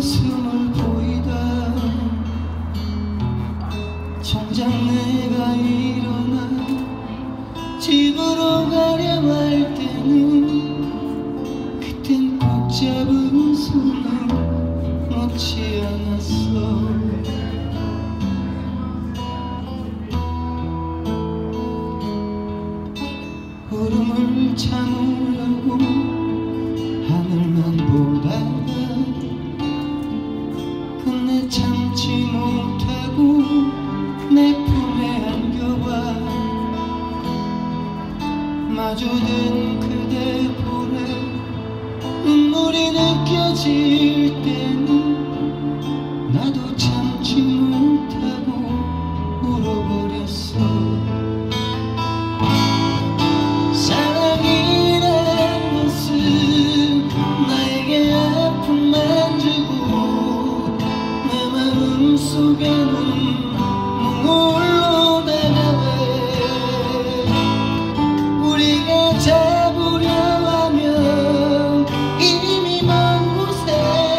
웃음을 보이다. 정작 내가 일어나 집으로 가려 할 때는 그땐 꼭 잡은 손을 놓지 않았어. 울음을 참으려고 하늘만 보다가 끝내 참지 못하고 내 품에 안겨와 마주든 그대 볼에 눈물이 느껴질 때는 나도 참지 못하고 울어버렸어. 속에는 눈물로 다가와 우리가 잡으려 하면 이미 먼 곳에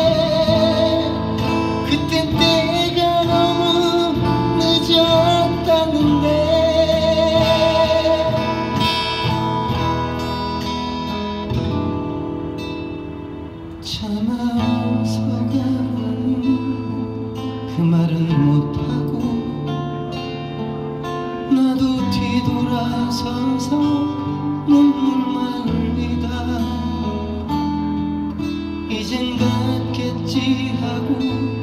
그땐 때가 너무 늦었다는데 참아서 가는 그 말은 못하고 나도 뒤돌아서서 눈물만 흘리다 이젠 갔겠지 하고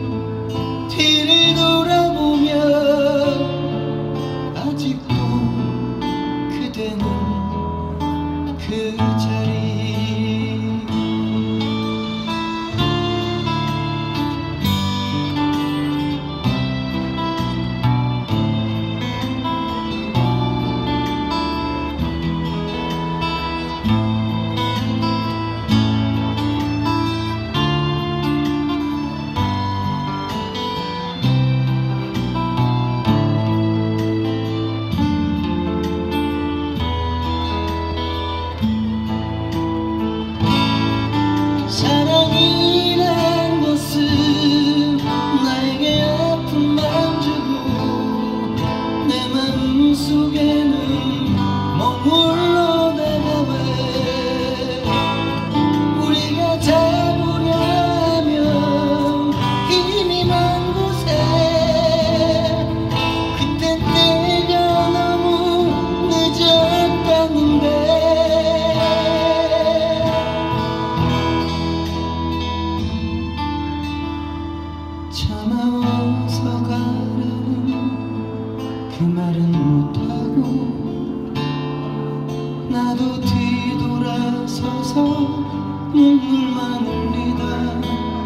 뒤를 돌아보면 아직도 그대는 그 자리. 사랑이란 것은 나에게 아픔만 주고 내 마음속에는 머물러 다가와 우리가 잡으려 하면 이미 먼 곳에 그땐 때가 너무 늦었다는데 참아서 가라는 그 말은 못하고 나도 뒤돌아서서 눈물만 흘리다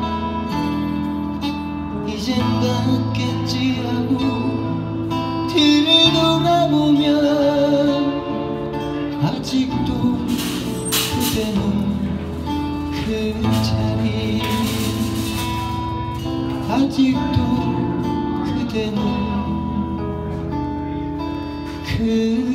이젠 갔겠지 하고 뒤를 돌아보면 아직도 그대는 그 자리. 아직도 그대는 그